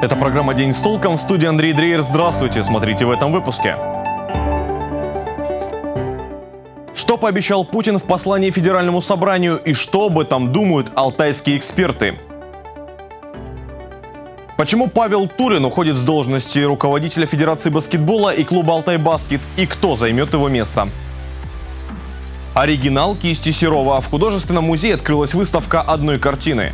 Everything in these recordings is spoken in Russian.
Это программа «День с толком». В студии Андрей Дрейер. Здравствуйте. Смотрите в этом выпуске. Что пообещал Путин в послании Федеральному собранию и что об этом думают алтайские эксперты? Почему Павел Тулин уходит с должности руководителя Федерации баскетбола и клуба «Алтай-Баскет» и кто займет его место? Оригинал кисти Серова. В художественном музее открылась выставка одной картины.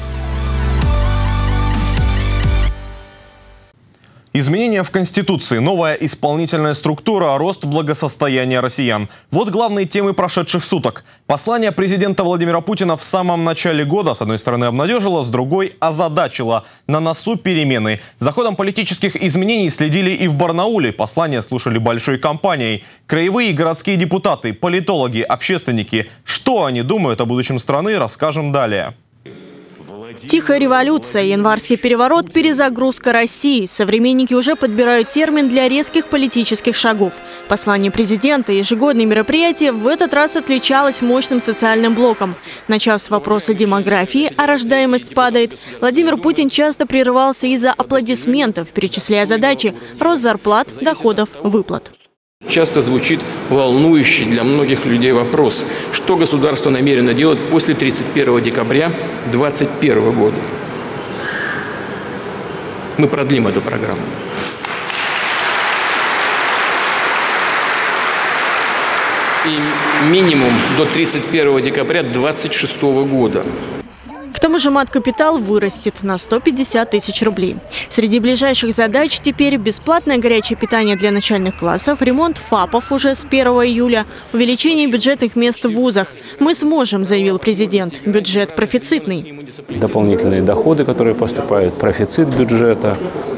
Изменения в Конституции, новая исполнительная структура, рост благосостояния россиян. Вот главные темы прошедших суток. Послание президента Владимира Путина в самом начале года, с одной стороны, обнадежило, с другой озадачило. На носу перемены. За ходом политических изменений следили и в Барнауле. Послание слушали большой компанией. Краевые и городские депутаты, политологи, общественники. Что они думают о будущем страны, расскажем далее. Тихая революция, январский переворот, перезагрузка России. Современники уже подбирают термин для резких политических шагов. Послание президента и ежегодное мероприятие в этот раз отличалось мощным социальным блоком. Начав с вопроса демографии, а рождаемость падает, Владимир Путин часто прерывался из-за аплодисментов, перечисляя задачи: рост зарплат, доходов, выплат. Часто звучит волнующий для многих людей вопрос, что государство намерено делать после 31 декабря 2021 года. Мы продлим эту программу. И минимум до 31 декабря 2026 года. К тому же мат-капитал вырастет на 150 тысяч рублей. Среди ближайших задач теперь бесплатное горячее питание для начальных классов, ремонт ФАПов уже с 1 июля, увеличение бюджетных мест в вузах. Мы сможем, заявил президент. Бюджет профицитный. Дополнительные доходы, которые поступают, профицит бюджета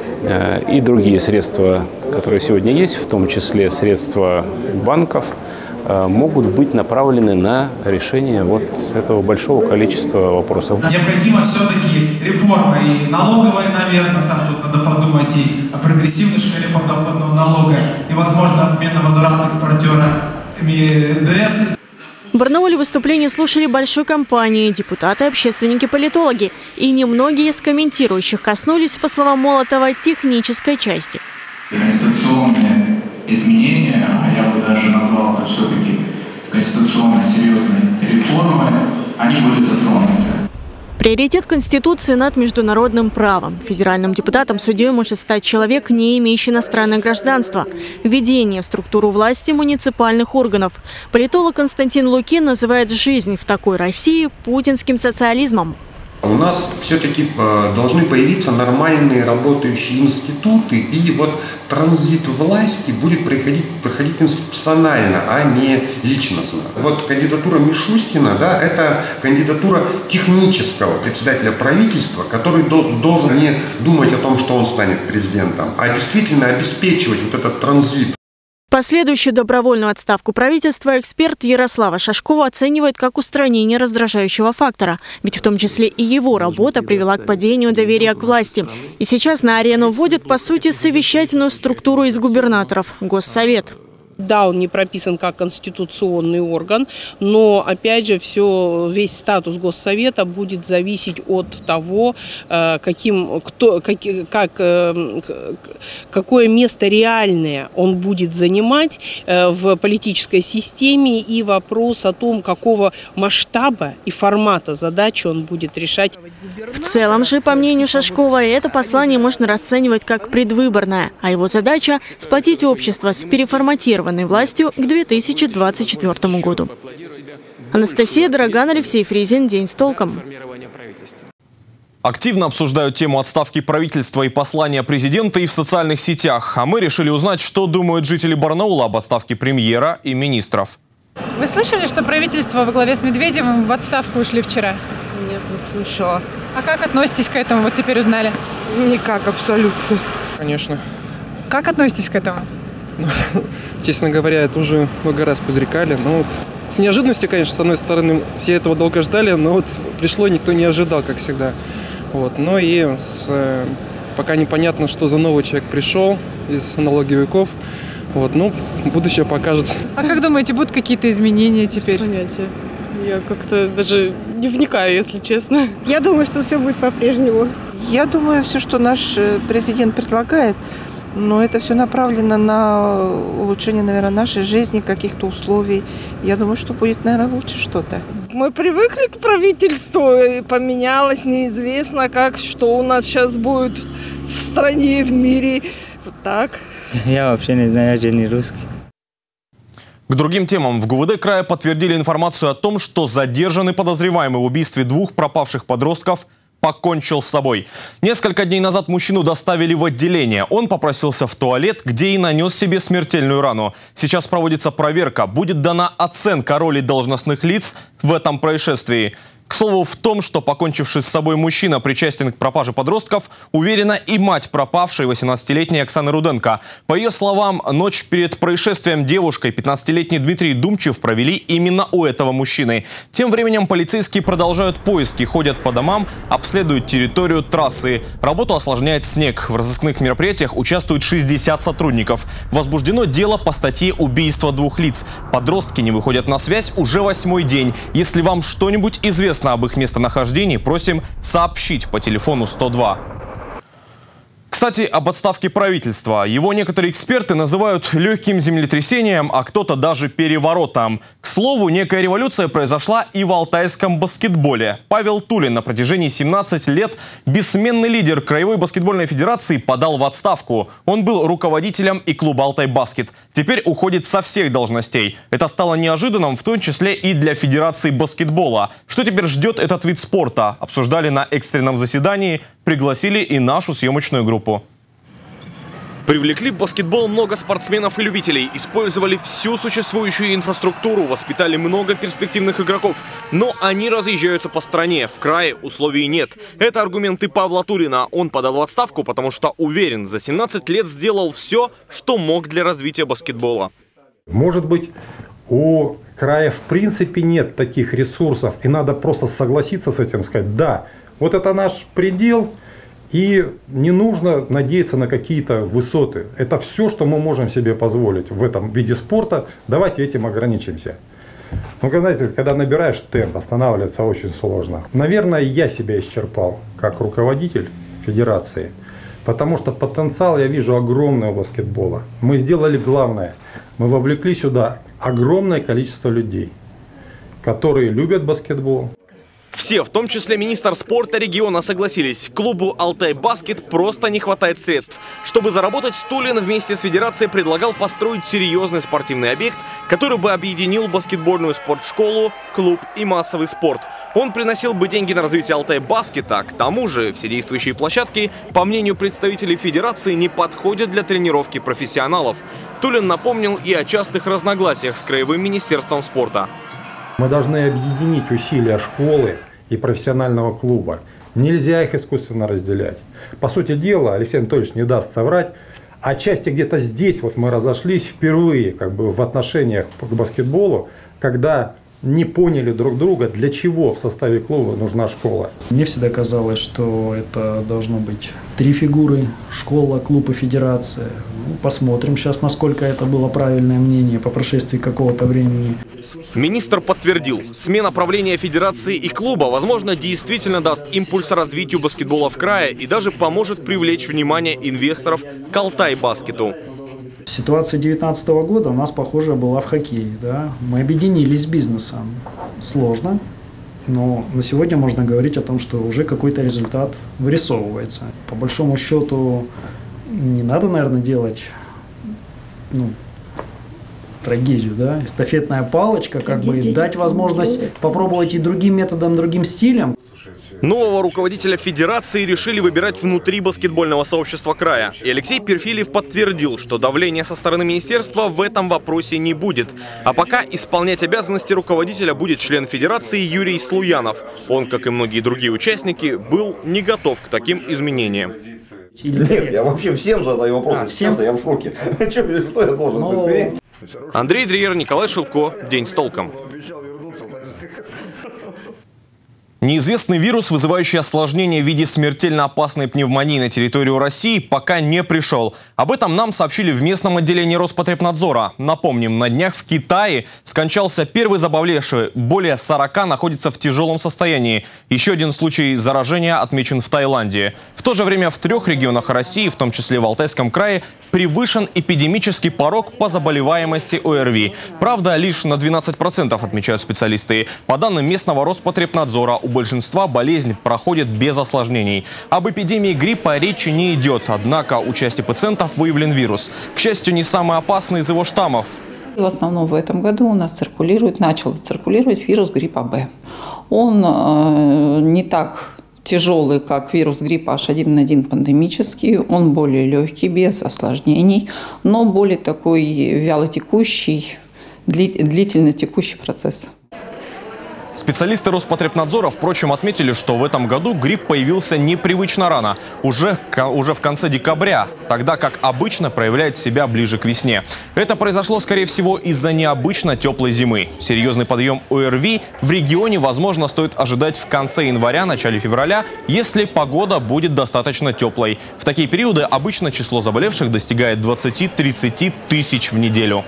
и другие средства, которые сегодня есть, в том числе средства банков, могут быть направлены на решение вот этого большого количества вопросов. Необходима все-таки реформа и налоговая, наверное, там тут надо подумать и о прогрессивной шкале подоходного налога, и, возможно, отмена возврата экспортера НДС. В Барнауле выступления слушали большой компании, депутаты, общественники, политологи. И немногие из комментирующих коснулись, по словам Молотова, технической части. Конституционные изменения, а я бы даже назвал это все-таки конституционно серьезной реформой, они были затронуты. Приоритет Конституции над международным правом. Федеральным депутатом судьей может стать человек, не имеющий иностранное гражданство. Введение в структуру власти муниципальных органов. Политолог Константин Лукин называет жизнь в такой России путинским социализмом. У нас все-таки должны появиться нормальные работающие институты, и вот транзит власти будет проходить институционально, а не личностно. Вот кандидатура Мишустина, да, это кандидатура технического председателя правительства, который должен не думать о том, что он станет президентом, а действительно обеспечивать вот этот транзит. Последующую добровольную отставку правительства эксперт Ярослава Шашкова оценивает как устранение раздражающего фактора. Ведь в том числе и его работа привела к падению доверия к власти. И сейчас на арену вводят, по сути, совещательную структуру из губернаторов – Госсовет. Да, он не прописан как конституционный орган, но, опять же, весь статус Госсовета будет зависеть от того, какое место реальное он будет занимать в политической системе, и вопрос о том, какого масштаба и формата задачи он будет решать. В целом же, по мнению Шашкова, это послание можно расценивать как предвыборное, а его задача – сплотить общество с переформатированной властью к 2024 году. Анастасия Дороган, Алексей Фризин. День с толком. Активно обсуждают тему отставки правительства и послания президента и в социальных сетях. А мы решили узнать, что думают жители Барнаула об отставке премьера и министров. Вы слышали, что правительство во главе с Медведевым в отставку ушли вчера? Нет, не слышала. А как относитесь к этому? Вот теперь узнали. Никак, абсолютно. Конечно. Как относитесь к этому? Честно говоря, это уже много раз предрекали. Но вот с неожиданностью, конечно, с одной стороны, все этого долго ждали, но вот пришло, никто не ожидал, как всегда. Вот. Но и пока непонятно, что за новый человек пришел из налоговиков. Вот. Ну, будущее покажет. А как думаете, будут какие-то изменения теперь? Без понятия. Я как-то даже не вникаю, если честно. Я думаю, что все будет по-прежнему. Я думаю, все, что наш президент предлагает, но это все направлено на улучшение, наверное, нашей жизни, каких-то условий. Я думаю, что будет, наверное, лучше что-то. Мы привыкли к правительству, и поменялось, неизвестно как, что у нас сейчас будет в стране и в мире. Вот так. Я вообще не знаю, я же не русский. К другим темам. В ГУВД края подтвердили информацию о том, что задержанный подозреваемый в убийстве 2 пропавших подростков покончил с собой. Несколько дней назад мужчину доставили в отделение. Он попросился в туалет, где и нанес себе смертельную рану. Сейчас проводится проверка. Будет дана оценка роли должностных лиц в этом происшествии. К слову, в том, что покончивший с собой мужчина причастен к пропаже подростков, уверена и мать пропавшей 18-летней Оксаны Руденко. По ее словам, ночь перед происшествием девушкой 15-летний Дмитрий Думчев провели именно у этого мужчины. Тем временем полицейские продолжают поиски, ходят по домам, обследуют территорию трассы. Работу осложняет снег. В разыскных мероприятиях участвует 60 сотрудников. Возбуждено дело по статье «Убийство 2 лиц». Подростки не выходят на связь уже 8-й день. Если вам что-нибудь известно об их местонахождении, просим сообщить по телефону 102. Кстати, об отставке правительства. Его некоторые эксперты называют легким землетрясением, а кто-то даже переворотом. К слову, некая революция произошла и в алтайском баскетболе. Павел Тулин, на протяжении 17 лет бессменный лидер Краевой баскетбольной федерации, подал в отставку. Он был руководителем и клуба «Алтай-Баскет». Теперь уходит со всех должностей. Это стало неожиданным, в том числе и для Федерации баскетбола. Что теперь ждет этот вид спорта? Обсуждали на экстренном заседании. Пригласили и нашу съемочную группу. Привлекли в баскетбол много спортсменов и любителей, использовали всю существующую инфраструктуру, воспитали много перспективных игроков. Но они разъезжаются по стране, в крае условий нет. Это аргументы Павла Тулина. Он подал в отставку, потому что уверен, за 17 лет сделал все, что мог для развития баскетбола. Может быть, у края в принципе нет таких ресурсов, и надо просто согласиться с этим, сказать, да, вот это наш предел. И не нужно надеяться на какие-то высоты. Это все, что мы можем себе позволить в этом виде спорта. Давайте этим ограничимся. Ну, знаете, когда набираешь темп, останавливаться очень сложно. Наверное, я себя исчерпал как руководитель федерации. Потому что потенциал я вижу огромный у баскетбола. Мы сделали главное. Мы вовлекли сюда огромное количество людей, которые любят баскетбол. Все, в том числе министр спорта региона, согласились. Клубу «Алтай-Баскет» просто не хватает средств. Чтобы заработать, Тулин вместе с федерацией предлагал построить серьезный спортивный объект, который бы объединил баскетбольную спортшколу, клуб и массовый спорт. Он приносил бы деньги на развитие «Алтай-Баскета». К тому же все действующие площадки, по мнению представителей федерации, не подходят для тренировки профессионалов. Тулин напомнил и о частых разногласиях с Краевым министерством спорта. Мы должны объединить усилия школы и профессионального клуба. Нельзя их искусственно разделять. По сути дела, Алексей Анатольевич не даст соврать, отчасти где-то здесь вот мы разошлись впервые в отношениях к баскетболу, когда не поняли друг друга, для чего в составе клуба нужна школа. Мне всегда казалось, что это должно быть 3 фигуры: школа, клуб и федерация. Ну, посмотрим сейчас, насколько это было правильное мнение по прошествии какого-то времени. Министр подтвердил, смена правления федерации и клуба, возможно, действительно даст импульс развитию баскетбола в крае и даже поможет привлечь внимание инвесторов к «Алтай-Баскету». Ситуация 2019 года у нас похожая была в хоккее. Да? Мы объединились с бизнесом. Сложно, но на сегодня можно говорить о том, что уже какой-то результат вырисовывается. По большому счету не надо, наверное, делать трагедию. Да? Эстафетная палочка, дать возможность попробовать и другим методом, другим стилем. Нового руководителя федерации решили выбирать внутри баскетбольного сообщества края. И Алексей Перфильев подтвердил, что давления со стороны министерства в этом вопросе не будет. А пока исполнять обязанности руководителя будет член федерации Юрий Слуянов. Он, как и многие другие участники, был не готов к таким изменениям. Нет, я вообще всем задаю вопрос. Честно, я в шоке. Что я должен быть? Андрей Дриер, Николай Шилко. День с толком. Неизвестный вирус, вызывающий осложнения в виде смертельно опасной пневмонии на территорию России, пока не пришел. Об этом нам сообщили в местном отделении Роспотребнадзора. Напомним, на днях в Китае скончался первый заболевший. Более 40 находится в тяжелом состоянии. Еще один случай заражения отмечен в Таиланде. В то же время в 3 регионах России, в том числе в Алтайском крае, превышен эпидемический порог по заболеваемости ОРВИ. Правда, лишь на 12%, отмечают специалисты. По данным местного Роспотребнадзора, у большинства болезнь проходит без осложнений. Об эпидемии гриппа речи не идет, однако у части пациентов выявлен вирус. К счастью, не самый опасный из его штаммов. В основном в этом году у нас начал циркулировать вирус гриппа Б. Он не так тяжелый, как вирус гриппа H1N1 пандемический, он более легкий, без осложнений, но более такой вялотекущий, длительно текущий процесс. Специалисты Роспотребнадзора, впрочем, отметили, что в этом году грипп появился непривычно рано, уже в конце декабря, тогда как обычно проявляет себя ближе к весне. Это произошло, скорее всего, из-за необычно теплой зимы. Серьезный подъем ОРВИ в регионе, возможно, стоит ожидать в конце января, начале февраля, если погода будет достаточно теплой. В такие периоды обычно число заболевших достигает 20-30 тысяч в неделю.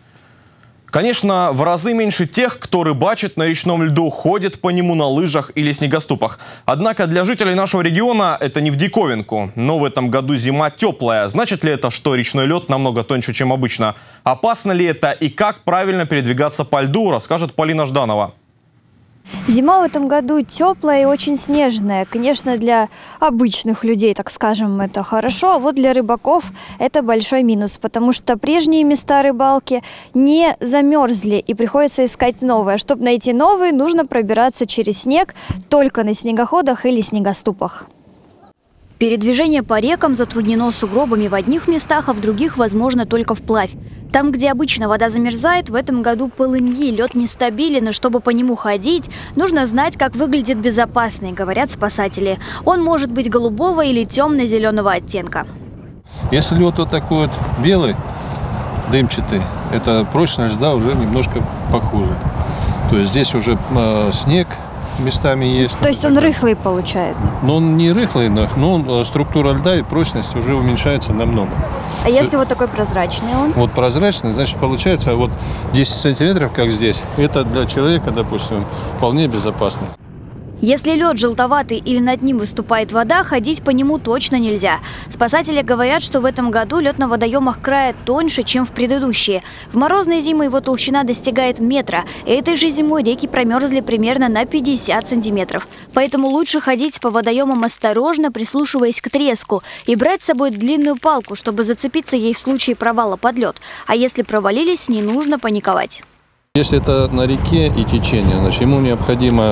Конечно, в разы меньше тех, кто рыбачит на речном льду, ходит по нему на лыжах или снегоступах. Однако для жителей нашего региона это не в диковинку. Но в этом году зима теплая. Значит ли это, что речной лед намного тоньше, чем обычно? Опасно ли это и как правильно передвигаться по льду, расскажет Полина Жданова. Зима в этом году теплая и очень снежная. Конечно, для обычных людей, так скажем, это хорошо, а вот для рыбаков это большой минус, потому что прежние места рыбалки не замерзли и приходится искать новые. Чтобы найти новые, нужно пробираться через снег только на снегоходах или снегоступах. Передвижение по рекам затруднено сугробами в одних местах, а в других возможно только вплавь. Там, где обычно вода замерзает, в этом году полыньи, лед нестабилен, и чтобы по нему ходить, нужно знать, как выглядит безопасный, говорят спасатели. Он может быть голубого или темно-зеленого оттенка. Если лед вот такой вот белый, дымчатый, это прочность льда уже немножко похуже. То есть здесь уже снег местами есть. То есть он рыхлый получается? Но он не рыхлый, но структура льда и прочность уже уменьшается намного. А если вот такой прозрачный он? Вот прозрачный, значит, получается вот 10 сантиметров, как здесь, это для человека, допустим, вполне безопасно. Если лед желтоватый или над ним выступает вода, ходить по нему точно нельзя. Спасатели говорят, что в этом году лед на водоемах края тоньше, чем в предыдущие. В морозные зимы его толщина достигает метра. Этой же зимой реки промерзли примерно на 50 сантиметров. Поэтому лучше ходить по водоемам осторожно, прислушиваясь к треску, и брать с собой длинную палку, чтобы зацепиться ей в случае провала под лед. А если провалились, не нужно паниковать. Если это на реке и течение, значит, ему необходимо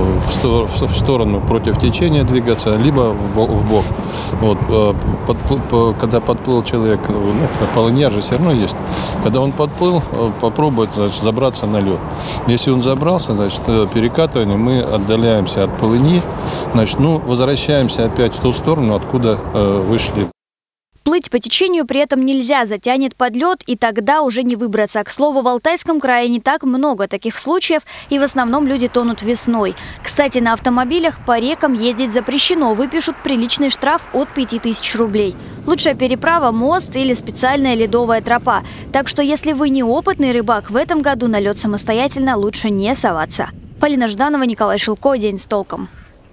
в сторону против течения двигаться, либо в бок. Вот, когда подплыл человек, полынья же все равно есть. Когда он подплыл, попробует, значит, забраться на лед. Если он забрался, значит, перекатывание, мы отдаляемся от полыньи, значит, возвращаемся опять в ту сторону, откуда вышли. Плыть по течению при этом нельзя, затянет под лед, и тогда уже не выбраться. К слову, в Алтайском крае не так много таких случаев, и в основном люди тонут весной. Кстати, на автомобилях по рекам ездить запрещено, выпишут приличный штраф от 5000 рублей. Лучшая переправа – мост или специальная ледовая тропа. Так что если вы неопытный рыбак, в этом году на лед самостоятельно лучше не соваться. Полина Жданова, Николай Шилко. День с толком.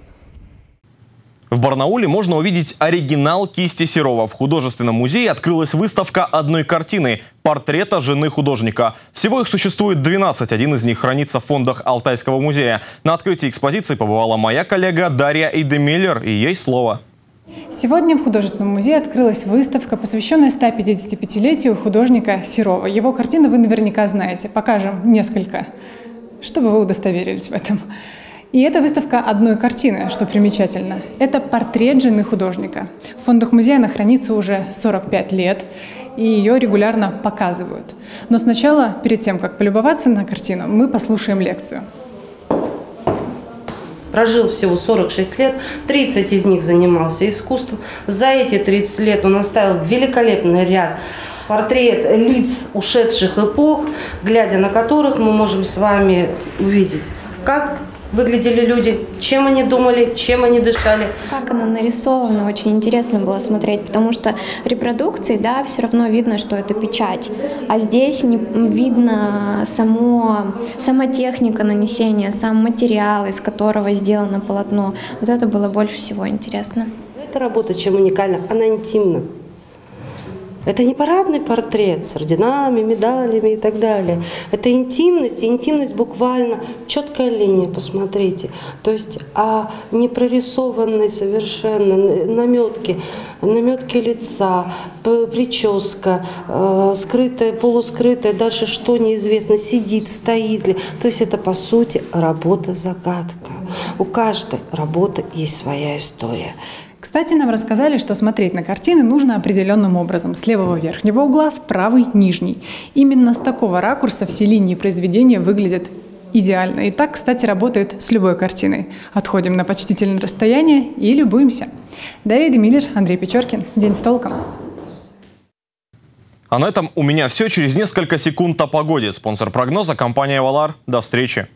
В Барнауле можно увидеть оригинал кисти Серова. В художественном музее открылась выставка одной картины – портрета жены художника. Всего их существует 12. Один из них хранится в фондах Алтайского музея. На открытии экспозиции побывала моя коллега Дарья Эйдемиллер, и ей слово. Сегодня в художественном музее открылась выставка, посвященная 155-летию художника Серова. Его картины вы наверняка знаете. Покажем несколько, чтобы вы удостоверились в этом. И эта выставка одной картины, что примечательно. Это портрет жены художника. В фондах музея она хранится уже 45 лет, и ее регулярно показывают. Но сначала, перед тем, как полюбоваться на картину, мы послушаем лекцию. Прожил всего 46 лет, 30 из них занимался искусством. За эти 30 лет он оставил великолепный ряд портрет лиц ушедших эпох, глядя на которых мы можем с вами увидеть, как выглядели люди, чем они думали, чем они дышали. Как она нарисована, очень интересно было смотреть, потому что репродукции, да, все равно видно, что это печать, а здесь не видно сама техника нанесения, сам материал, из которого сделано полотно. Вот это было больше всего интересно. Эта работа чем уникальна, она интимна. Это не парадный портрет с орденами, медалями и так далее. Это интимность, и интимность буквально четкая линия, посмотрите. То есть, не прорисованные совершенно наметки лица, прическа, скрытая, полускрытая, дальше что неизвестно, сидит, стоит ли. То есть это, по сути, работа-загадка. У каждой работы есть своя история. Кстати, нам рассказали, что смотреть на картины нужно определенным образом. С левого верхнего угла в правый нижний. Именно с такого ракурса все линии произведения выглядят идеально. И так, кстати, работает с любой картиной. Отходим на почтительное расстояние и любуемся. Дарья Демиллер, Андрей Печоркин. День с толком. А на этом у меня все. Через несколько секунд о погоде. Спонсор прогноза — компания «Валар». До встречи.